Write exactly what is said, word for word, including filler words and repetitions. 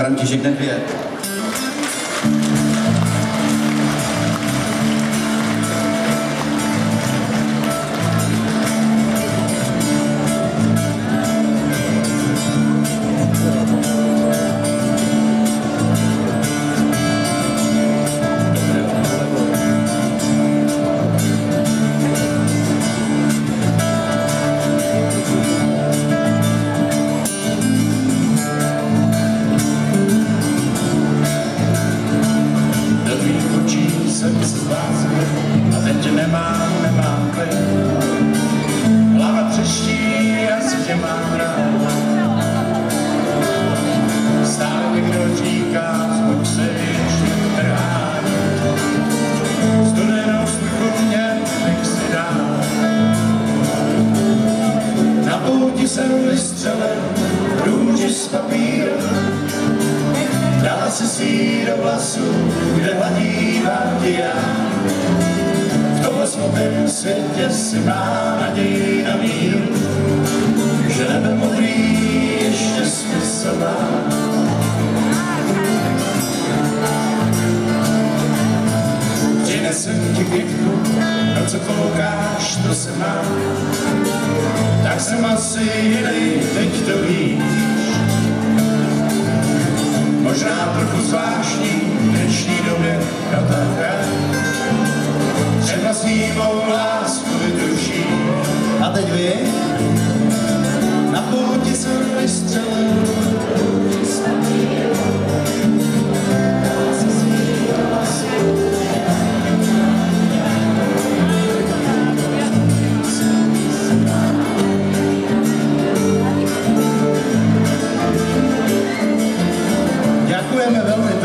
František Nedvěd. Jsem se zbláznil a teď nemám, nemám klid. Hlava třeští, já si tě mám rád. Stále někdo říká, zbuď se ještě trhá. Studenou sprchu mě nech si dát. Na pouti jsem vystřelil růži z papíru. Dala si si do vlasu, kde hladívám ti já. V tomhle smutném světě si má naději na mír, že nebe modrý ještě smysl má. Přinesem ti kytku, no co koukáš, to se má. Tak jsem asi jiný, teď to víš. Možná trochu zvláštní v dnešní době, no tak já třeba s ní mou lásku vytuší. A teď vy? Na pouti jsem vystřelil z papíru. Dala si svý do vlasu. Děkujeme velmi.